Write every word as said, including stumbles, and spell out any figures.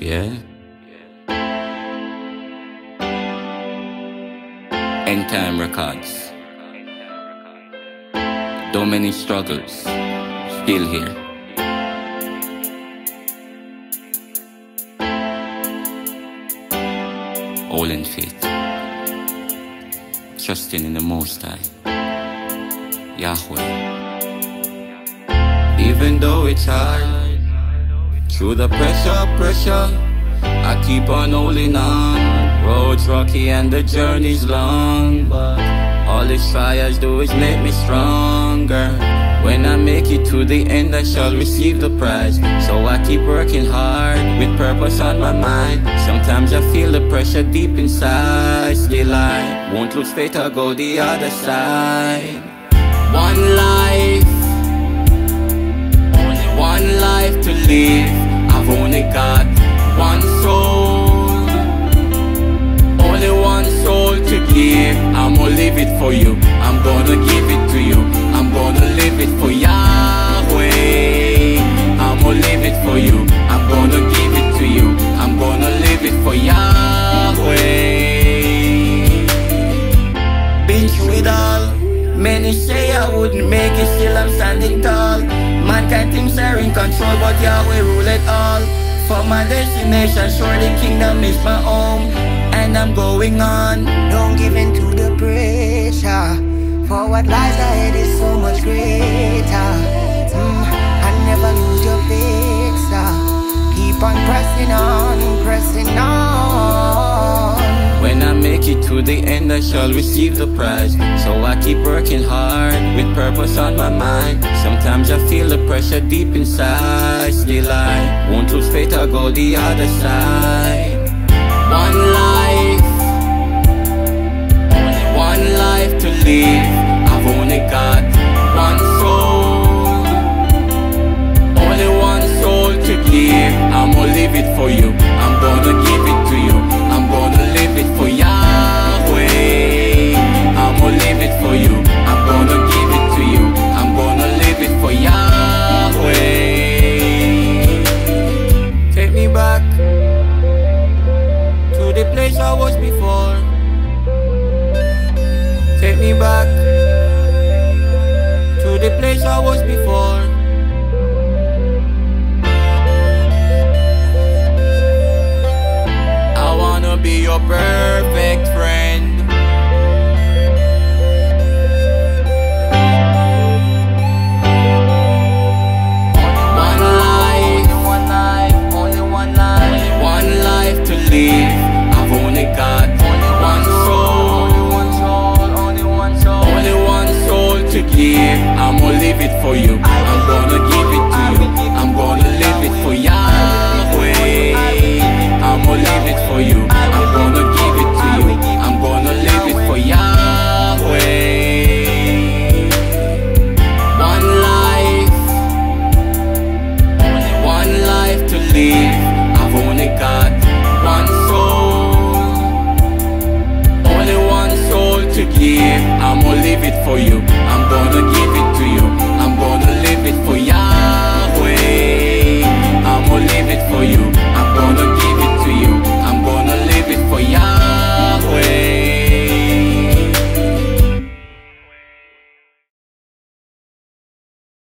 Yeah. End Time Records. Though many struggles, still here. All in faith, trusting in the Most High, Yahweh. Even though it's hard, through the pressure, pressure, I keep on holding on. Road's rocky and the journey's long, but all these trials do is make me stronger. When I make it to the end, I shall receive the prize. So I keep working hard, with purpose on my mind. Sometimes I feel the pressure deep inside. Still I won't lose faith, I'll go the other side. One life, only one life to live. I've only got one soul, only one soul to give. I'm gonna live it for you, I'm gonna give it to you. I'm gonna live it for Yahweh. I'm gonna live it for you, I'm gonna give it to you. I'm gonna live it for Yahweh. Been through it all. Many say I wouldn't make it, still I'm standing tall. Mankind thinks they're in control, but Yahweh rule it all. For my destination, sure the kingdom is my home, and I'm going on. Don't give in to the pressure, for what lies ahead is so much greater. mm, And never lose your faith, sir. Keep on pressing on, pressing on. When I make it to the end, I shall receive the prize. So I keep working hard, with purpose on my mind. Sometimes I feel the pressure deep inside. Still I won't lose faith, I'll go the other side. One life, only one life to live. I've only got one soul, only one soul to give. I'm gonna live it for you, I'm gonna give it to you. I'm gonna live it for Yahweh. I'm gonna live it for you, I'm gonna give it to you. I'm gonna live it for Yahweh. Take me back to the place I was before. Take me back to the place I was before. I wanna be your bird.